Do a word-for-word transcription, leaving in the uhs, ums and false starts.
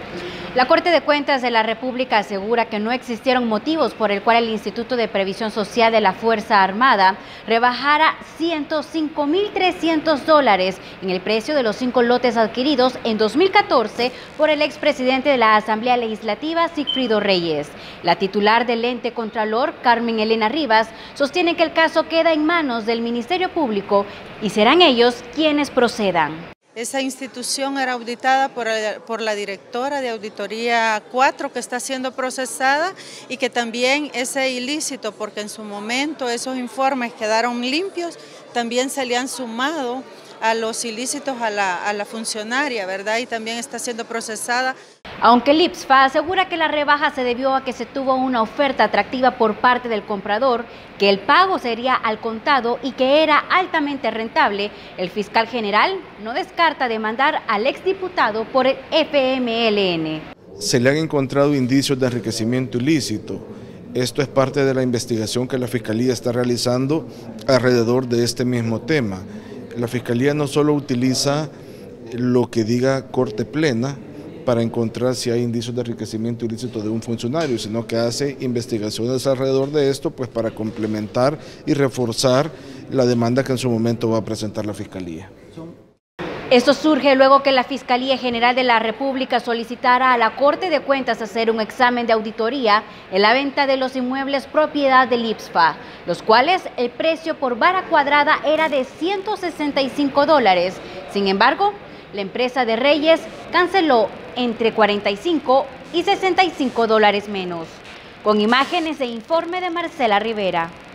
La Corte de Cuentas de la República asegura que no existieron motivos por el cual el Instituto de Previsión Social de la Fuerza Armada rebajara ciento cinco mil trescientos dólares en el precio de los cinco lotes adquiridos en dos mil catorce por el expresidente de la Asamblea Legislativa, Sigfrido Reyes. La titular del ente contralor, Carmen Elena Rivas, sostiene que el caso queda en manos del Ministerio Público y serán ellos quienes procedan. Esa institución era auditada por, por la directora de Auditoría cuatro, que está siendo procesada, y que también ese ilícito, porque en su momento esos informes quedaron limpios, también se le han sumado a los ilícitos a la, a la funcionaria, ¿verdad? Y también está siendo procesada. Aunque el I P S F A asegura que la rebaja se debió a que se tuvo una oferta atractiva por parte del comprador, que el pago sería al contado y que era altamente rentable, el fiscal general no descarta demandar al exdiputado por el F M L N. Se le han encontrado indicios de enriquecimiento ilícito. Esto es parte de la investigación que la Fiscalía está realizando alrededor de este mismo tema. La Fiscalía no solo utiliza lo que diga Corte Plena para encontrar si hay indicios de enriquecimiento ilícito de un funcionario, sino que hace investigaciones alrededor de esto, pues para complementar y reforzar la demanda que en su momento va a presentar la Fiscalía. Esto surge luego que la Fiscalía General de la República solicitara a la Corte de Cuentas hacer un examen de auditoría en la venta de los inmuebles propiedad del I P S F A, los cuales el precio por vara cuadrada era de ciento sesenta y cinco dólares. Sin embargo, la empresa de Reyes canceló entre cuarenta y cinco y sesenta y cinco dólares menos. Con imágenes e informe de Marcela Rivera.